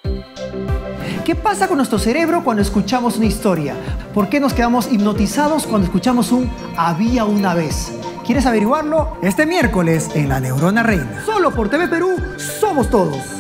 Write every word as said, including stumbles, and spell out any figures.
¿Qué pasa con nuestro cerebro cuando escuchamos una historia? ¿Por qué nos quedamos hipnotizados cuando escuchamos un había una vez? ¿Quieres averiguarlo? Este miércoles en La Neurona Reina. Solo por T V Perú, somos todos.